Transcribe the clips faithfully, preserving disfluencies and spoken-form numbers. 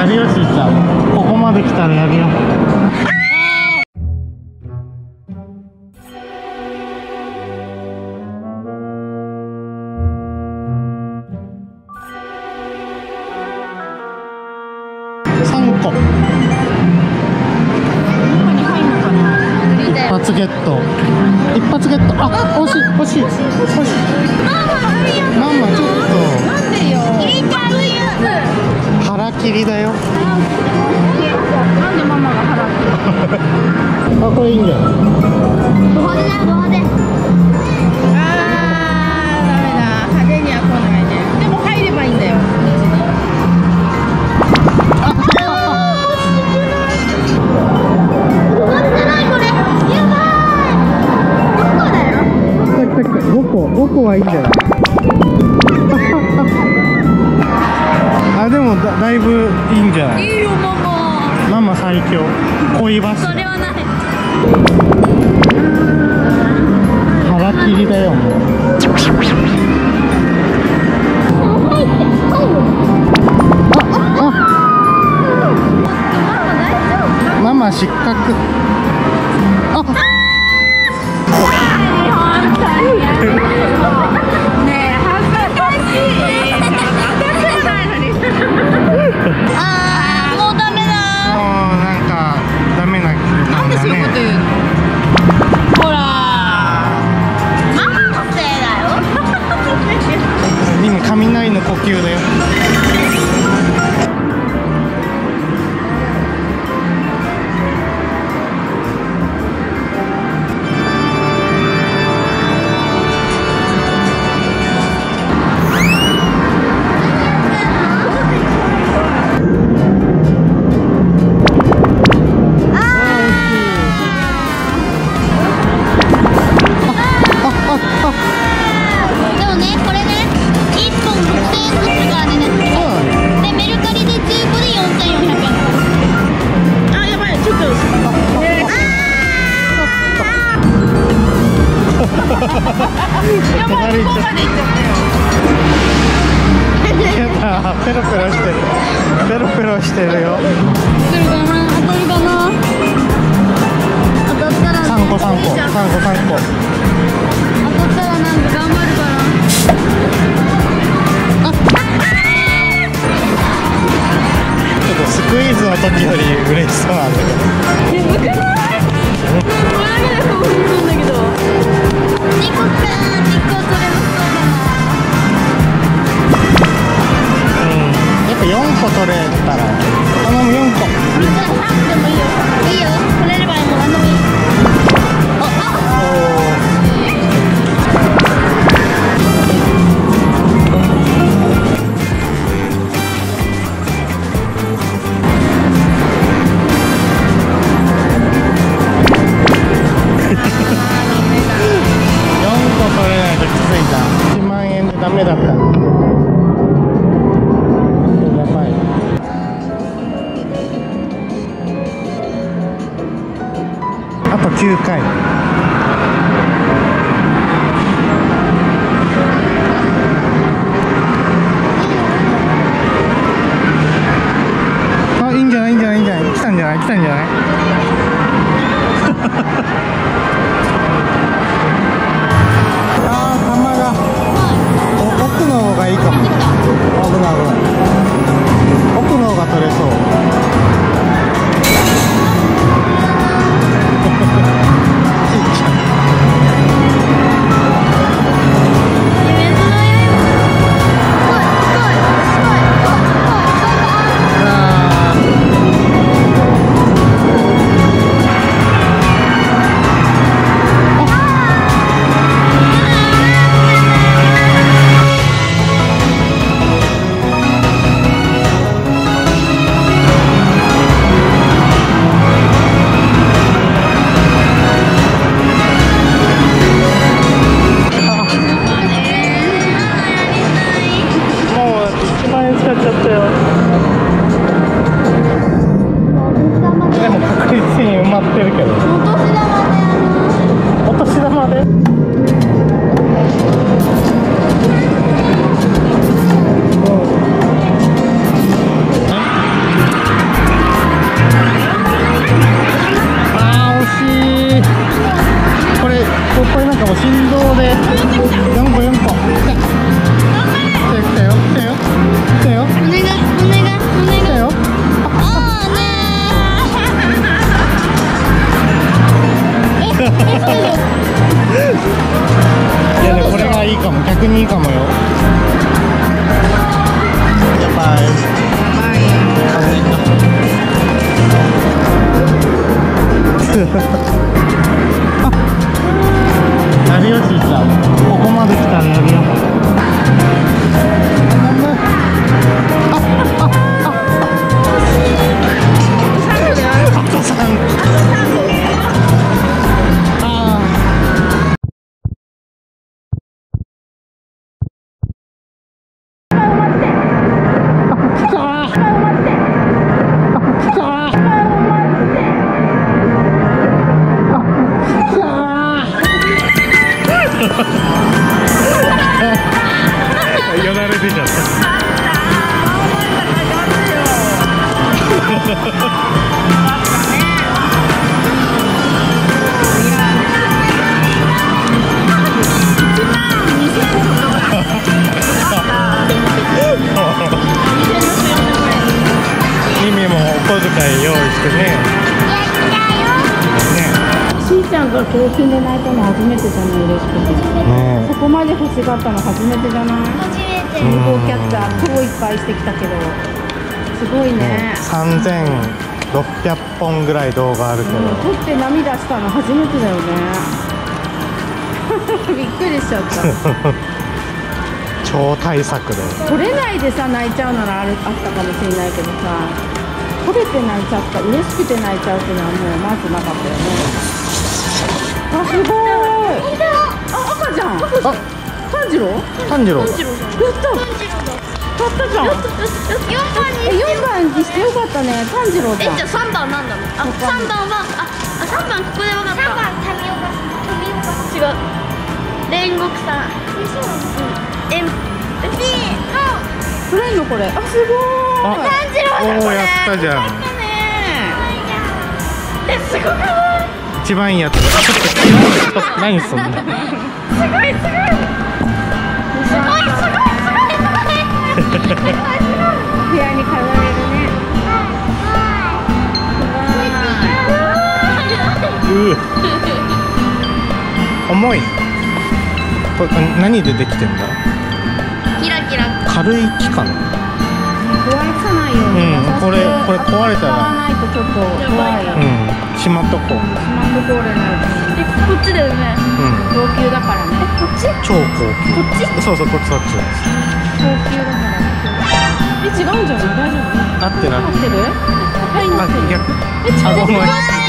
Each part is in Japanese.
やるよ、しーちゃん。ここまで来たらやるよ。さんこ。一発ゲット。一発ゲット。あ、惜しい、惜しい、惜しい。ママ、ちょっと。なんでよ。腹切りだよ。なんでママが腹切り。あ、これいいんじゃない。ド派手だよ、ド派手。あー、ダメだ。派手には来ないね。でも入ればいいんだよ。ごこはいいんじゃない。あ、でも だ, だいぶいいんじゃない。いいよママ。ママ最強。恋バス。それはない。腹切りだよもう。あああ。ママ失格。あっ。雷の呼吸だよ。ペロペロしてる。ペロペロしてるよ。当たるかな。当たるかな。当たったらね。三個三個三個三個。当たったらなんか頑張るから。あ。ちょっとスクイーズの時より嬉しそうなんだけど。眠くない？前でそうするんだけど。ニコくん、ニコ取れますそうだな。よんこ取れたら頼む。よんこ。みんなさんでもいいよ。いいよ。取れればもう何でもいい。ああ。よんこ取れないときついた。いちまんえんでダメだった。あときゅうかい。あ、いいんじゃない、いいんじゃない、いいんじゃない。来たんじゃない、来たんじゃない。あー、玉が奥の方がいいかも。危ない危ない。奥の方が取れそう。 い用意してね。 しーちゃんが京浜で泣いたの初めてじゃない？嬉しくて、ね、そこまで欲しがったの初めてじゃない？初めて。向こうキャッチャー超いっぱいしてきたけどすごいね。 さんぜんろっぴゃっぽんぐらい動画あるけど、うん、 撮って涙したの初めてだよねびっくりしちゃった超大作で撮れないでさ泣いちゃうならあるあったかもしれないけどさ、撮れて泣いちゃった、嬉しくて泣いちゃうっていうのはもうまずなかったよね。あ、すごーい。あ、赤じゃん。あ、炭治郎？ 炭治郎。やった。 買ったじゃん。え、よんばんにしてよかったね。炭治郎じゃん。 え、じゃあさんばんなんだろう。あ、さんばんはあ、あ、さんばんここで分かった。さんばん神岡神岡違う。煉獄さん。え、ん、 取れんのこれ。あ、すごーい。 炭治郎だこれ。 おー、やったじゃん。 え、すごくない？ 一番いいやつ。ちょっと何すんの？すごいすごい。すごいすごいすごい。 部屋に飾れるね。 う重い。これ何でできてんだ？ キラキラ。 軽い木かな。 壊さないように。 うん、これこれ壊れたら。 使わないとちょっと怖い。 うん、しまっとこう。 しまっとこうれない。 え、こっちだよね。 うん。 高級だからね。え、こっち？ 超高級。 こっち？ そうそう、こっちそっち。 高級だから。え、違うんじゃない？大丈夫？ 合ってる合ってる。 はい、なってる。 逆。 え、ちょっと。 ごめん。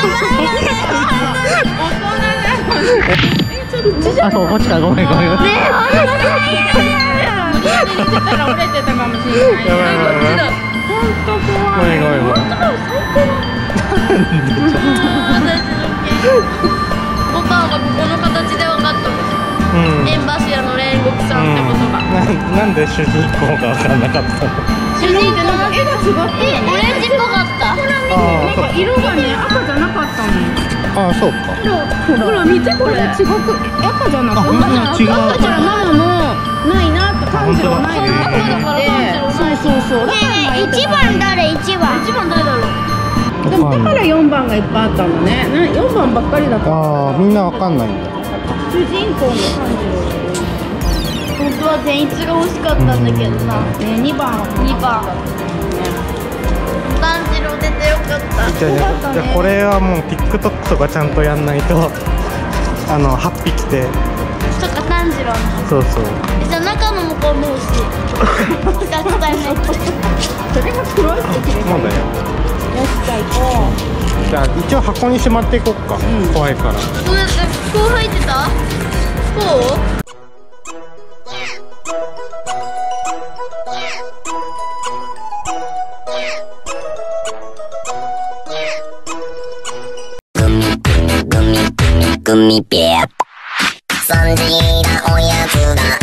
あ、そう、こっちか、ごめんごめん。ねえ、 折れてたかもしれない。 やばいやばいやばい。 本当怖い。 ごめんごめんごめん。 ボタンがここの形で分かったんです。 うん。 エンバシアの煉獄さんってことが。 な、なんで主人公が分かんなかったの？ 主人公なんか絵が違った。 オレンジっぽかった。ほら見て。 なんか色がね、赤じゃなかったの。 ああ、そうか。 ほら見てこれ。違く赤じゃなかった。 違う。 赤じゃママもないなって炭治郎ないなって思って。そうそうそう。 ねえ、一番誰？一番。一番誰だろう。 でもだからよんばんがいっぱいあったのね。なよんばんばっかりだった。 ああ、みんなわかんないんだ。 主人公の炭治郎。 本当は善逸が欲しかったんだけどな。 ね、にばんはにばん。炭治郎出てよかった。 じゃあ、じゃあこれはもう TikTok とかちゃんとやんないと、あのはっぴきて。 そっか、炭治郎の。 そうそう。 じゃあ中のもこうもうし。使ったよね。 それが黒いってきれい。 そうだよ。 よし、じゃあ行こう。 じゃあ一応箱にしまっていこっか。うん、怖いから。 どうやってこう入ってた？こう？ グミベア。そんじなおやつだ。